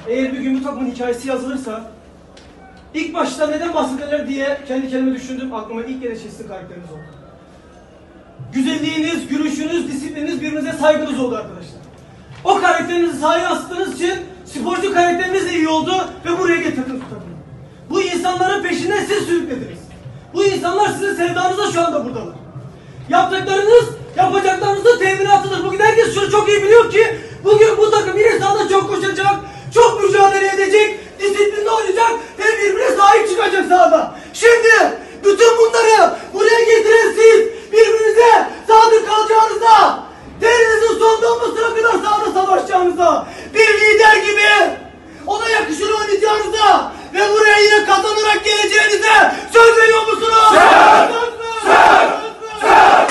Eğer bir gün bu takımın hikayesi yazılırsa ilk başta neden bahsederler diye kendi kendime düşündüm. Aklıma ilk gelen şey sizin karakteriniz oldu. Güzelliğiniz, gülüşünüz, disiplininiz, birbirinize saygınız oldu arkadaşlar. O karakterinizi sahaya yansıttığınız için sporcu karakteriniz de iyi oldu ve buraya getirdiniz bu takımı. Bu insanların peşinden siz sürüklediniz. Bu insanlar sizin sevdanızla şu anda buradalar. Yaptıklarınız, yapacaklarınızın teminatıdır. Bugün herkes şunu çok iyi biliyor ki bugün bu takım bir sahada çok koşacak, çok mücadele edecek, disiplinli oynayacak ve birbirine sahip çıkacak sahada. Şimdi bütün bunları buraya getiren siz birbirinize sadık kalacağınıza, derinizin son damlasına kadar sahada savaşacağınıza, bir lider gibi ona yakışır oynayacağınıza ve buraya yine kazanarak geleceğinize söz veriyor musunuz? Söz! Söz! Söz!